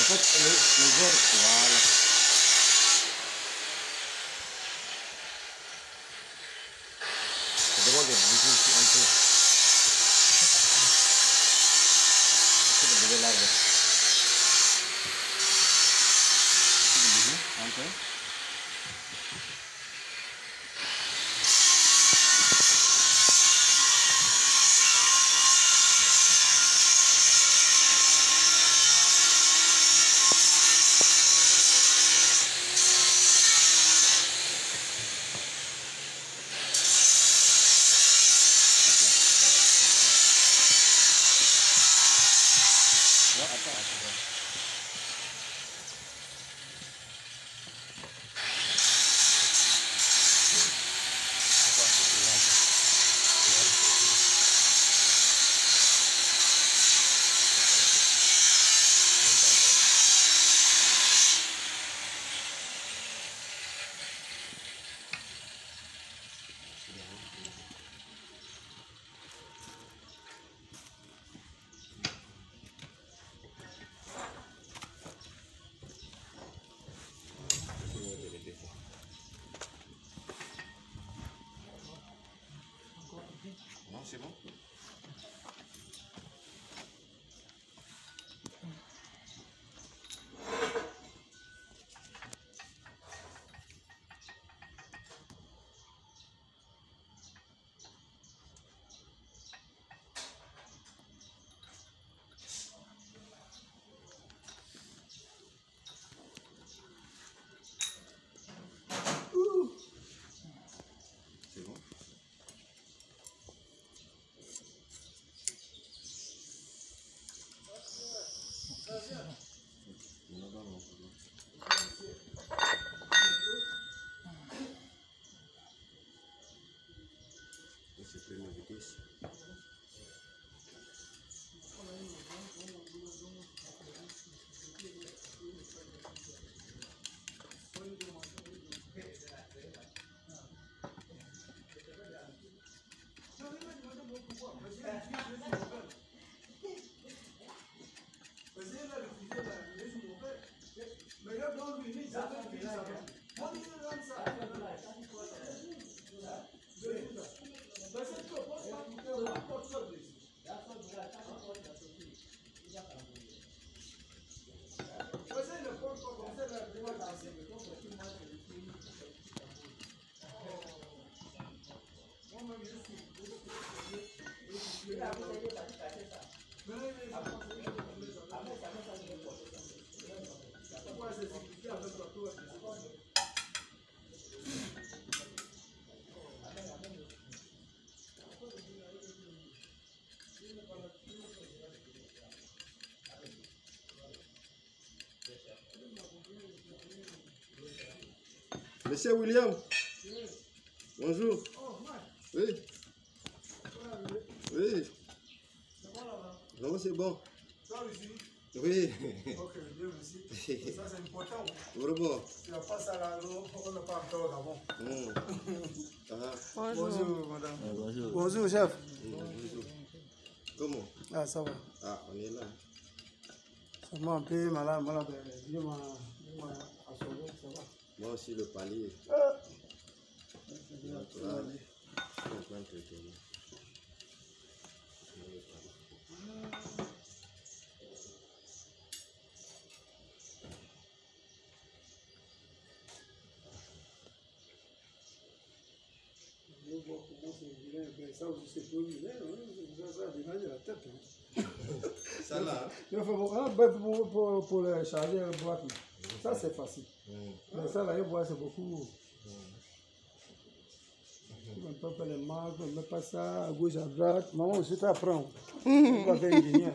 En fait, le verre, voilà. Ça demande de bouger ici un peu. C'est de bouger l'arbre. De bouger un peu. Non, c'est bon. C'est bon. C'est plein de vitesse. Monsieur William, bonjour. Oui. Oui. Non, c'est bon. Oui. Ok, Dieu merci. Ça, c'est important. Vraiment. Si on passe à la roue, on n'a pas encore d'avant. Bonjour. Bonjour, madame. Bonjour. Bonjour, chef. Bonjour. Comment? Ah, ça va. Ah, on est là. Ça m'a un peu malade, Dieu m'a assommé, ça va. Moi aussi, le palier. C'est bien, Là, tout va aller. je suis en train de traiter. Je vois comment c'est vilain. Ben, ça aussi, c'est peu vilain. Ça dérange la tête. Hein. Ça là. Il faut pour le charger la boîte. Ça, c'est facile. Mais ça, là, c'est beaucoup. On peut faire les marques, on ne met pas ça à gauche, à droite. Maman aussi t'apprend. On va faire ingénieur.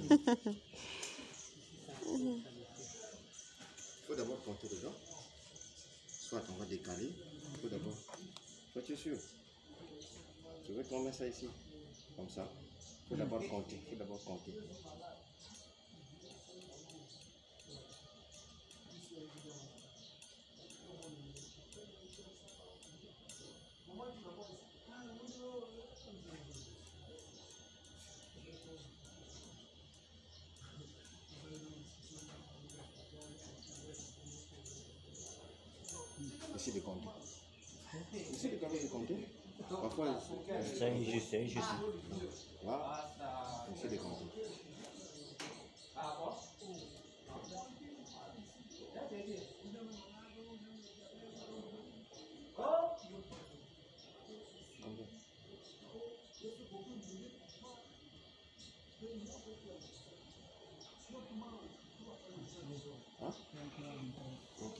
Il faut d'abord compter dedans. Soit on va décaler. Il faut d'abord. Toi, tu es sûr? Tu veux qu'on mette ça ici? Comme ça. Il faut d'abord compter. Il faut d'abord compter. compter. Parfois, C'est injuste, c'est injuste. voilà. Essaye de compter. Hein? Ok.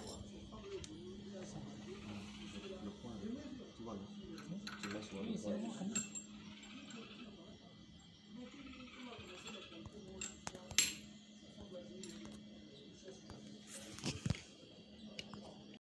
Le point, tu vois, tu laisses le point.